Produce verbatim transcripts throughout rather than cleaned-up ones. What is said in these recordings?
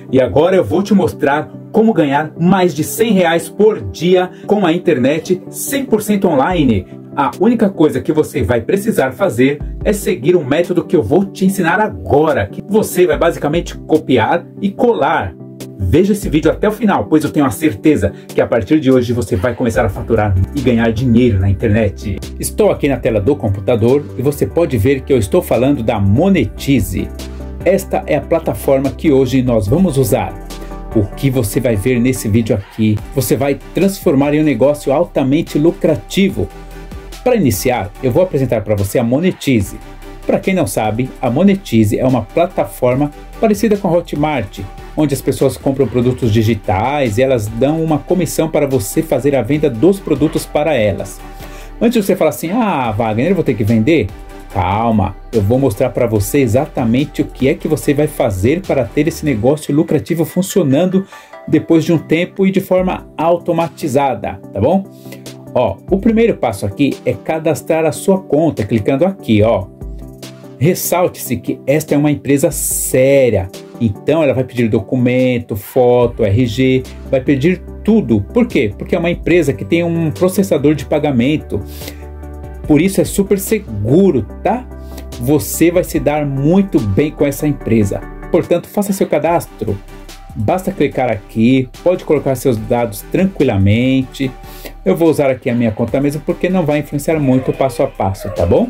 E agora eu vou te mostrar como ganhar mais de cem reais por dia com a internet cem por cento online. A única coisa que você vai precisar fazer é seguir o método que eu vou te ensinar agora, que você vai basicamente copiar e colar. Veja esse vídeo até o final, pois eu tenho a certeza que a partir de hoje você vai começar a faturar e ganhar dinheiro na internet. Estou aqui na tela do computador e você pode ver que eu estou falando da Monetize. Esta é a plataforma que hoje nós vamos usar. O que você vai ver nesse vídeo aqui, você vai transformar em um negócio altamente lucrativo. Para iniciar, eu vou apresentar para você a Monetize. Para quem não sabe, a Monetize é uma plataforma parecida com a Hotmart, onde as pessoas compram produtos digitais e elas dão uma comissão para você fazer a venda dos produtos para elas. Antes de você falar assim, ah, Wagner, eu vou ter que vender? Calma, eu vou mostrar para você exatamente o que é que você vai fazer para ter esse negócio lucrativo funcionando depois de um tempo e de forma automatizada, tá bom? Ó, o primeiro passo aqui é cadastrar a sua conta, clicando aqui, ó. Ressalte-se que esta é uma empresa séria, então ela vai pedir documento, foto, R G, vai pedir tudo. Por quê? Porque é uma empresa que tem um processador de pagamento, por isso é super seguro, tá? Você vai se dar muito bem com essa empresa, portanto faça seu cadastro. Basta clicar aqui, pode colocar seus dados tranquilamente. Eu vou usar aqui a minha conta mesmo porque não vai influenciar muito o passo a passo, tá bom?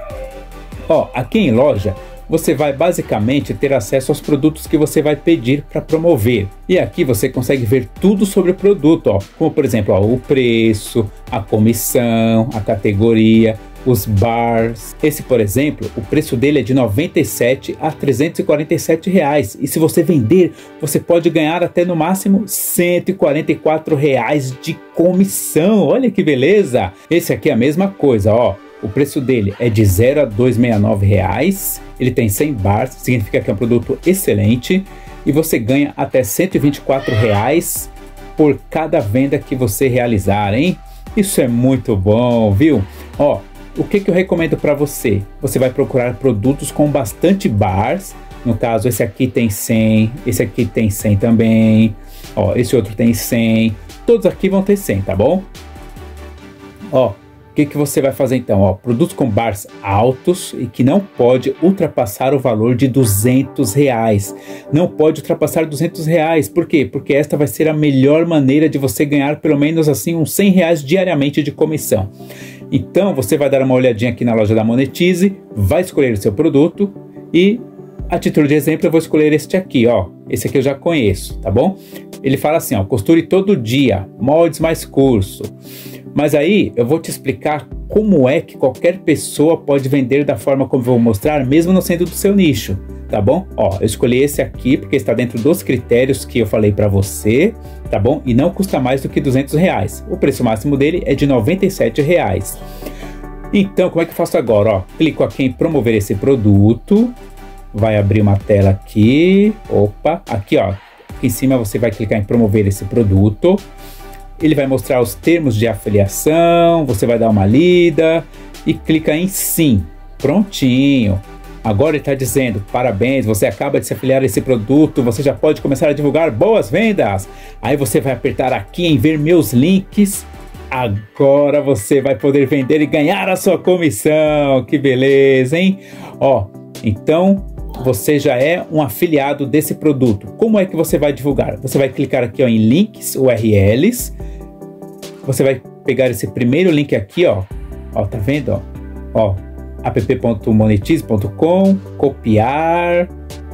Ó, aqui em loja, você vai basicamente ter acesso aos produtos que você vai pedir para promover. E aqui você consegue ver tudo sobre o produto, ó, como por exemplo, ó, o preço, a comissão, a categoria, os bars. Esse, por exemplo, o preço dele é de noventa e sete a trezentos e quarenta e sete reais. E se você vender, você pode ganhar até no máximo cento e quarenta e quatro reais de comissão. Olha que beleza! Esse aqui é a mesma coisa, ó. O preço dele é de zero a duzentos e sessenta e nove reais. Ele tem cem bars, significa que é um produto excelente. E você ganha até cento e vinte e quatro reais por cada venda que você realizar, hein? Isso é muito bom, viu? Ó, o que que eu recomendo para você? Você vai procurar produtos com bastante bars. No caso, esse aqui tem cem, esse aqui tem cem também. Ó, esse outro tem cem. Todos aqui vão ter cem, tá bom? Ó, o que que você vai fazer então? Ó, produtos com bars altos e que não pode ultrapassar o valor de duzentos reais. Não pode ultrapassar duzentos reais. Por quê? Porque esta vai ser a melhor maneira de você ganhar pelo menos assim uns cem reais diariamente de comissão. Então você vai dar uma olhadinha aqui na loja da Monetize, vai escolher o seu produto e a título de exemplo eu vou escolher este aqui, ó. Esse aqui eu já conheço, tá bom? Ele fala assim, ó, costure todo dia, moldes mais curso. Mas aí eu vou te explicar como é que qualquer pessoa pode vender da forma como eu vou mostrar, mesmo não sendo do seu nicho, tá bom? Ó, eu escolhi esse aqui porque está dentro dos critérios que eu falei para você, tá bom? E não custa mais do que duzentos reais. O preço máximo dele é de noventa e sete reais. Então, como é que eu faço agora? Ó, clico aqui em promover esse produto. Vai abrir uma tela aqui. Opa, aqui ó. Aqui em cima você vai clicar em promover esse produto. Ele vai mostrar os termos de afiliação, você vai dar uma lida e clica em sim. Prontinho. Agora ele está dizendo, parabéns, você acaba de se afiliar a esse produto, você já pode começar a divulgar boas vendas. Aí você vai apertar aqui em ver meus links. Agora você vai poder vender e ganhar a sua comissão. Que beleza, hein? Ó, então você já é um afiliado desse produto. Como é que você vai divulgar? Você vai clicar aqui ó, em links, U R Ls. Você vai pegar esse primeiro link aqui, ó. Ó, tá vendo? Ó, ó app ponto monetize ponto com, copiar.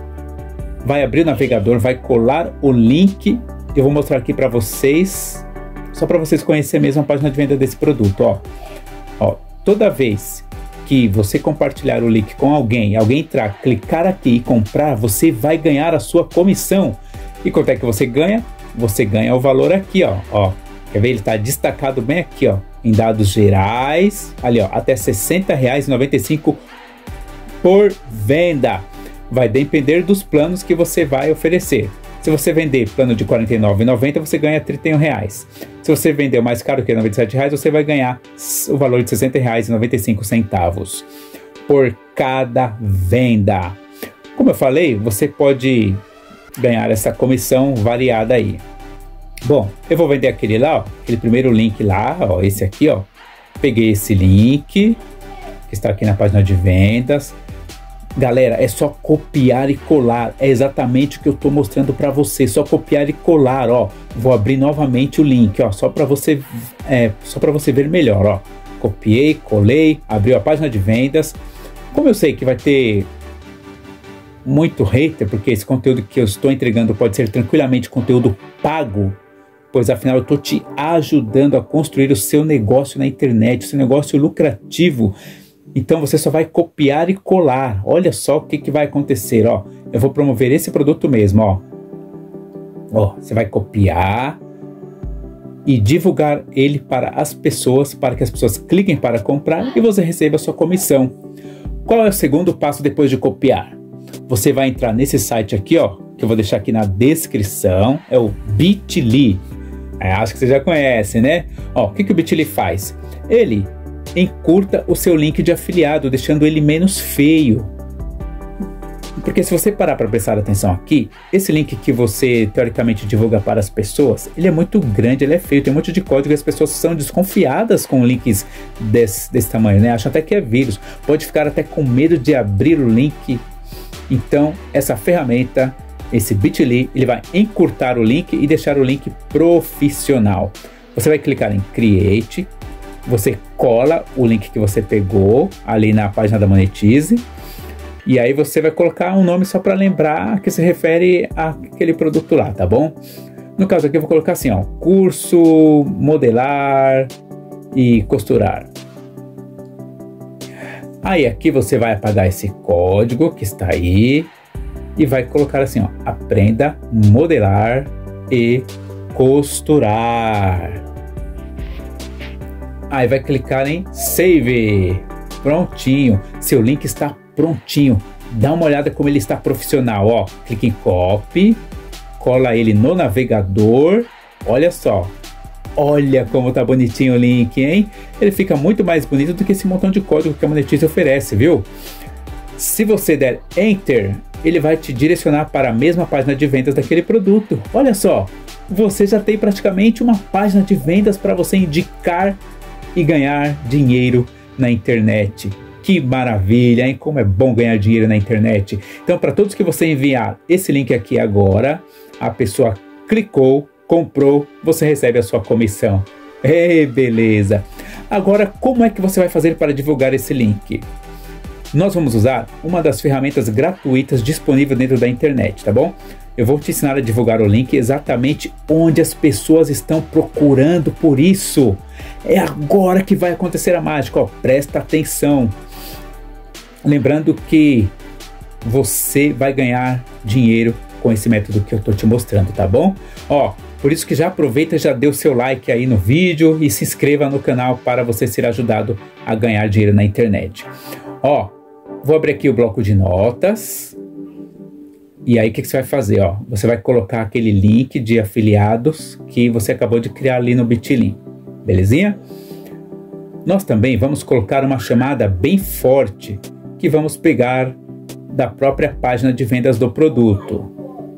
Vai abrir o navegador, vai colar o link. Eu vou mostrar aqui para vocês, só para vocês conhecerem mesmo a página de venda desse produto, ó. Ó, toda vez que você compartilhar o link com alguém, alguém entrar, clicar aqui e comprar, você vai ganhar a sua comissão. E quanto é que você ganha? Você ganha o valor aqui, ó. ó. Quer ver? Ele está destacado bem aqui, ó, em dados gerais. Ali, ó, até sessenta reais e noventa e cinco centavos por venda. Vai depender dos planos que você vai oferecer. Se você vender plano de quarenta e nove reais e noventa centavos, você ganha trinta e um reais. Se você vender o mais caro, que é noventa e sete reais, você vai ganhar o valor de sessenta reais e noventa e cinco centavos por cada venda. Como eu falei, você pode ganhar essa comissão variada aí. Bom, eu vou vender aquele lá, ó, aquele primeiro link lá, ó, esse aqui, ó. Peguei esse link, que está aqui na página de vendas. Galera, é só copiar e colar, é exatamente o que eu estou mostrando para você, só copiar e colar, ó. Vou abrir novamente o link, ó, só para você, é, só para você ver melhor, ó. Copiei, colei, abriu a página de vendas. Como eu sei que vai ter muito hater, porque esse conteúdo que eu estou entregando pode ser tranquilamente conteúdo pago, pois afinal eu estou te ajudando a construir o seu negócio na internet, o seu negócio lucrativo. Então você só vai copiar e colar. Olha só o que, que vai acontecer, ó. Eu vou promover esse produto mesmo, ó. Ó, você vai copiar e divulgar ele para as pessoas, para que as pessoas cliquem para comprar e você receba a sua comissão. Qual é o segundo passo depois de copiar? Você vai entrar nesse site aqui, ó, que eu vou deixar aqui na descrição, é o bit ponto l y. É, acho que você já conhece, né? Ó, o que, que o bit ponto l y faz? Ele encurta o seu link de afiliado, deixando ele menos feio. Porque se você parar para prestar atenção aqui, esse link que você teoricamente divulga para as pessoas, ele é muito grande, ele é feio, tem um monte de código e as pessoas são desconfiadas com links desse, desse tamanho, né? Acham até que é vírus, pode ficar até com medo de abrir o link. Então, essa ferramenta, esse bit ponto l y, ele vai encurtar o link e deixar o link profissional. Você vai clicar em Create, você cola o link que você pegou ali na página da Monetize, e aí você vai colocar um nome só para lembrar que se refere àquele produto lá, tá bom? No caso aqui eu vou colocar assim, ó, curso modelar e costurar. Aí aqui você vai apagar esse código que está aí e vai colocar assim, ó, aprenda modelar e costurar. Aí vai clicar em Save. Prontinho. Seu link está prontinho. Dá uma olhada como ele está profissional, ó. Clique em Copy, cola ele no navegador. Olha só. Olha como tá bonitinho o link, hein? Ele fica muito mais bonito do que esse montão de código que a Monetize oferece, viu? Se você der Enter, ele vai te direcionar para a mesma página de vendas daquele produto. Olha só, você já tem praticamente uma página de vendas para você indicar e ganhar dinheiro na internet. Que maravilha, hein? Como é bom ganhar dinheiro na internet. Então, para todos que você enviar esse link aqui agora, a pessoa clicou, comprou, você recebe a sua comissão. Ei, beleza! Agora, como é que você vai fazer para divulgar esse link? Nós vamos usar uma das ferramentas gratuitas disponíveis dentro da internet, tá bom? Eu vou te ensinar a divulgar o link exatamente onde as pessoas estão procurando por isso. É agora que vai acontecer a mágica, ó, presta atenção. Lembrando que você vai ganhar dinheiro com esse método que eu tô te mostrando, tá bom? Ó, por isso que já aproveita e já dê o seu like aí no vídeo e se inscreva no canal para você ser ajudado a ganhar dinheiro na internet. Ó, vou abrir aqui o bloco de notas. E aí o que, que você vai fazer? Ó, você vai colocar aquele link de afiliados que você acabou de criar ali no bit ponto l y. Belezinha? Nós também vamos colocar uma chamada bem forte que vamos pegar da própria página de vendas do produto.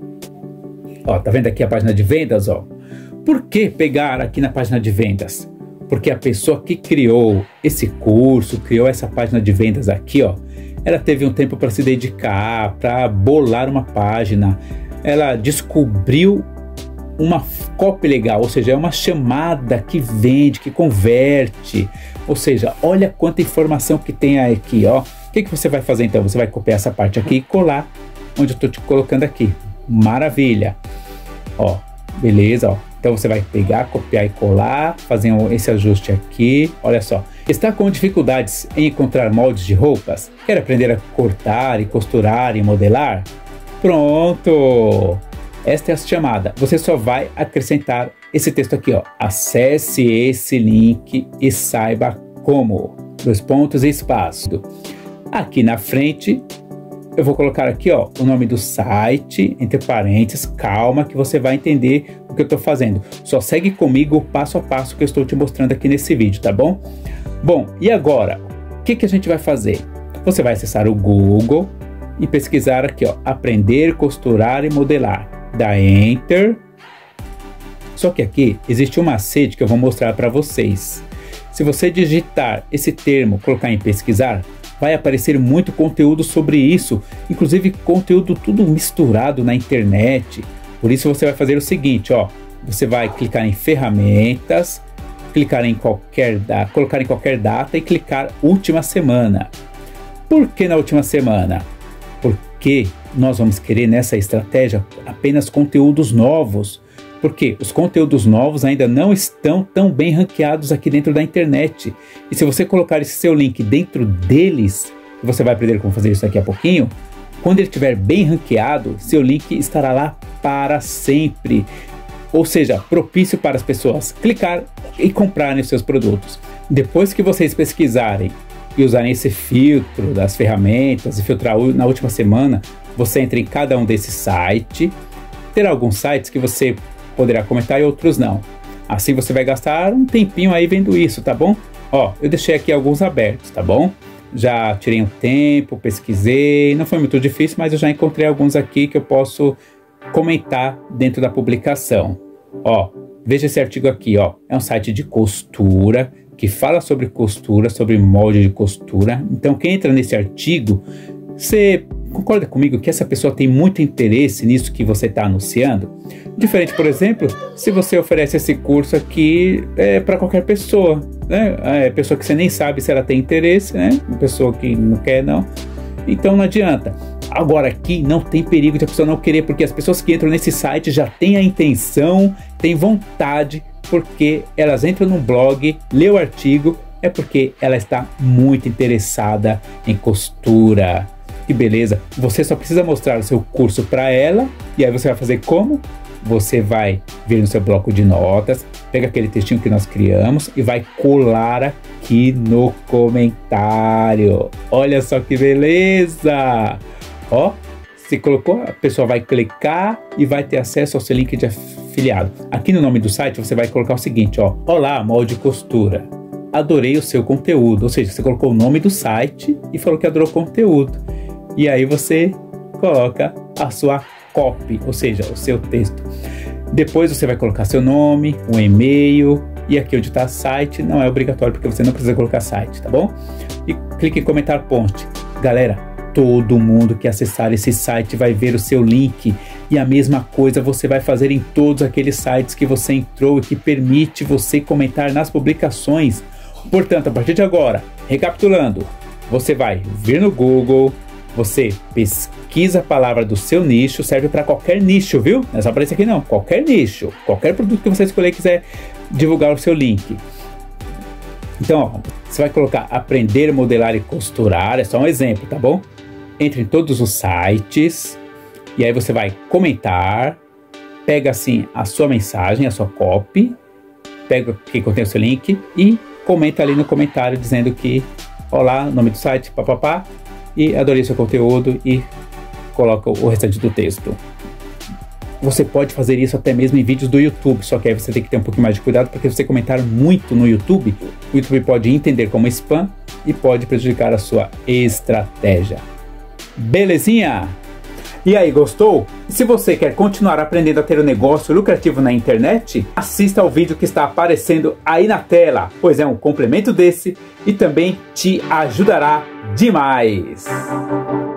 Ó, tá vendo aqui a página de vendas, ó? Por que pegar aqui na página de vendas? Porque a pessoa que criou esse curso, criou essa página de vendas aqui, ó, ela teve um tempo para se dedicar, para bolar uma página. Ela descobriu uma copy legal, ou seja, é uma chamada que vende, que converte. Ou seja, olha quanta informação que tem aqui, ó. O que, que você vai fazer então? Você vai copiar essa parte aqui e colar onde eu estou te colocando aqui. Maravilha! Ó, beleza, ó. Então você vai pegar, copiar e colar, fazer esse ajuste aqui. Olha só. Está com dificuldades em encontrar moldes de roupas? Quer aprender a cortar e costurar e modelar? Pronto! Esta é a chamada. Você só vai acrescentar esse texto aqui, ó. Acesse esse link e saiba como. Dois pontos e espaço. Aqui na frente, eu vou colocar aqui, ó, o nome do site, entre parênteses. Calma que você vai entender o que eu estou fazendo. Só segue comigo o passo a passo que eu estou te mostrando aqui nesse vídeo, tá bom? Bom, e agora? O que, que a gente vai fazer? Você vai acessar o Google e pesquisar aqui, ó, aprender, costurar e modelar. Dá Enter. Só que aqui existe um macete que eu vou mostrar para vocês. Se você digitar esse termo, colocar em pesquisar, vai aparecer muito conteúdo sobre isso, inclusive conteúdo tudo misturado na internet. Por isso você vai fazer o seguinte, ó, você vai clicar em ferramentas, clicar em qualquer data, colocar em qualquer data e clicar última semana. Por que na última semana? Porque nós vamos querer nessa estratégia apenas conteúdos novos. Porque os conteúdos novos ainda não estão tão bem ranqueados aqui dentro da internet. E se você colocar esse seu link dentro deles, você vai aprender como fazer isso daqui a pouquinho, quando ele estiver bem ranqueado, seu link estará lá para sempre. Ou seja, propício para as pessoas clicar e comprarem os seus produtos. Depois que vocês pesquisarem e usarem esse filtro das ferramentas e filtrar na última semana, você entra em cada um desses sites. Terá alguns sites que você poderá comentar e outros não. Assim você vai gastar um tempinho aí vendo isso, tá bom? Ó, eu deixei aqui alguns abertos, tá bom? Já tirei um tempo, pesquisei, não foi muito difícil, mas eu já encontrei alguns aqui que eu posso comentar dentro da publicação. Ó, veja esse artigo aqui, ó, é um site de costura, que fala sobre costura, sobre molde de costura. Então quem entra nesse artigo, você concorda comigo que essa pessoa tem muito interesse nisso que você está anunciando? Diferente, por exemplo, se você oferece esse curso aqui é, para qualquer pessoa, né? É pessoa que você nem sabe se ela tem interesse, né? Pessoa que não quer, não. Então não adianta. Agora aqui não tem perigo de a pessoa não querer, porque as pessoas que entram nesse site já têm a intenção, têm vontade, porque elas entram no blog, lê o artigo, é porque ela está muito interessada em costura. Que beleza, você só precisa mostrar o seu curso para ela, e aí você vai fazer como? Você vai vir no seu bloco de notas, pega aquele textinho que nós criamos e vai colar aqui no comentário. Olha só que beleza! Ó, você colocou, a pessoa vai clicar e vai ter acesso ao seu link de afiliado. Aqui no nome do site você vai colocar o seguinte, ó, olá, molde costura. Adorei o seu conteúdo, ou seja, você colocou o nome do site e falou que adorou o conteúdo. E aí você coloca a sua copy, ou seja, o seu texto. Depois você vai colocar seu nome, um e-mail, e aqui onde está site não é obrigatório porque você não precisa colocar site, tá bom? E clique em comentar ponte. Galera, todo mundo que acessar esse site vai ver o seu link, e a mesma coisa você vai fazer em todos aqueles sites que você entrou e que permite você comentar nas publicações. Portanto, a partir de agora, recapitulando, você vai vir no Google, você pesquisa a palavra do seu nicho, serve para qualquer nicho, viu? Não é só para esse aqui não, qualquer nicho, qualquer produto que você escolher e quiser divulgar o seu link. Então, ó, você vai colocar aprender, modelar e costurar, é só um exemplo, tá bom? Entre em todos os sites, e aí você vai comentar, pega assim a sua mensagem, a sua copy, pega o que contém o seu link e comenta ali no comentário dizendo que, olá, nome do site, papapá, e adorei seu conteúdo, e coloca o restante do texto. Você pode fazer isso até mesmo em vídeos do YouTube, só que aí você tem que ter um pouquinho mais de cuidado, porque se você comentar muito no YouTube, o YouTube pode entender como spam e pode prejudicar a sua estratégia. Belezinha? E aí, gostou? E se você quer continuar aprendendo a ter um negócio lucrativo na internet, assista ao vídeo que está aparecendo aí na tela, pois é um complemento desse e também te ajudará demais.